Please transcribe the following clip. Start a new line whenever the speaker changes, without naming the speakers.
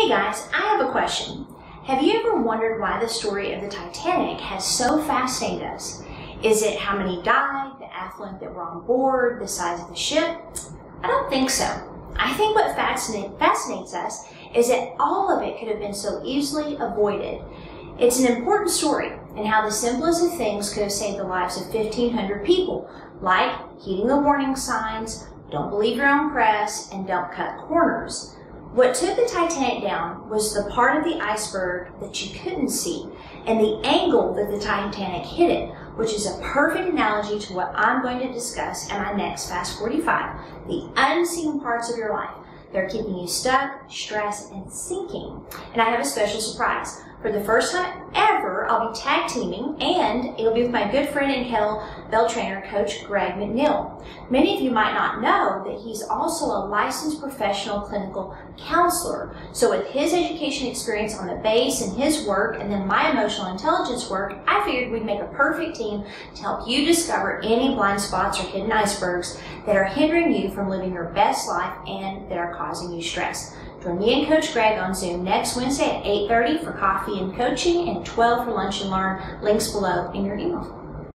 Hey guys, I have a question. Have you ever wondered why the story of the Titanic has so fascinated us? Is it how many died, the affluent that were on board, the size of the ship? I don't think so. I think what fascinates us is that all of it could have been so easily avoided. It's an important story and how the simplest of things could have saved the lives of 1,500 people, like heeding the warning signs, don't believe your own press, and don't cut corners. What took the Titanic down was the part of the iceberg that you couldn't see and the angle that the Titanic hit it, which is a perfect analogy to what I'm going to discuss in my next Fast 45, the unseen parts of your life. They're keeping you stuck, stressed, and sinking. And I have a special surprise. For the first time ever, I'll be tag teaming, and it'll be with my good friend and kettlebell trainer, Coach Greg McNeil. Many of you might not know that he's also a licensed professional clinical counselor. So with his education experience on the base and his work, and then my emotional intelligence work, I figured we'd make a perfect team to help you discover any blind spots or hidden icebergs that are hindering you from living your best life and that are causing you stress. Join me and Coach Greg on Zoom next Wednesday at 8:30 for coffee and coaching and 12 for lunch and learn. Links below in your email.